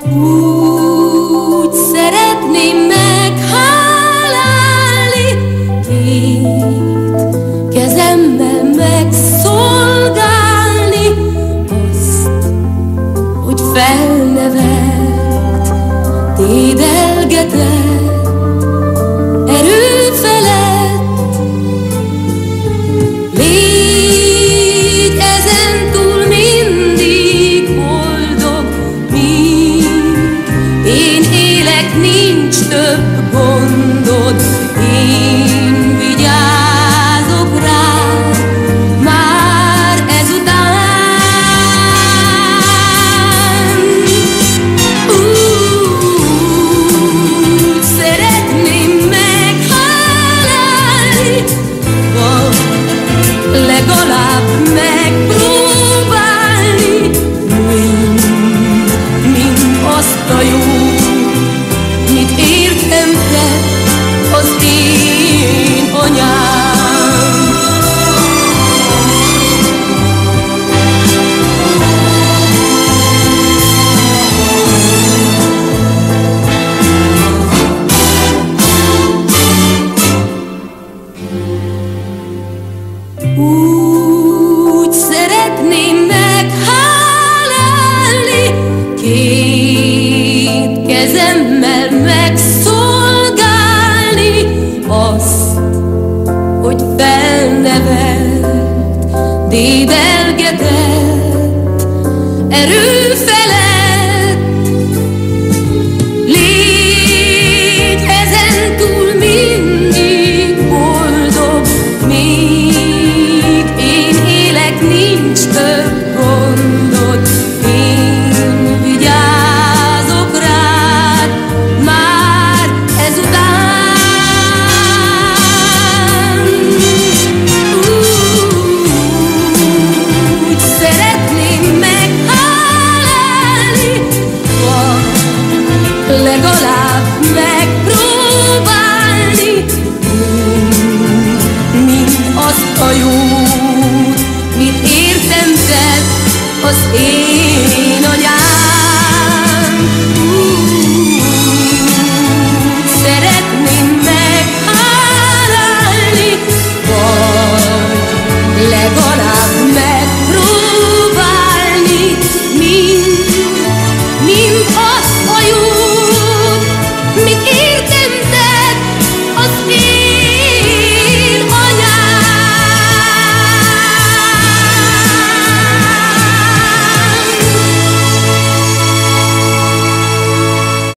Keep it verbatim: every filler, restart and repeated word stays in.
Úgy szeretném meghálálni, két kezemmel megszolgálni azt, hogy felnevelt, dédelgetett erő felett. Légy ezentúl mindig boldog, míg én élek, nincs több gondod. Én vigyázok rád már ezután. Úgy szeretném meghálálni, vagy legalább megpróbálni mind, mind azt a jót, mit értem te, az én anyám. Úgy szeretném meghálálni, két kezemmel megszolgálni azt, hogy felnevelt, dédelgetett erő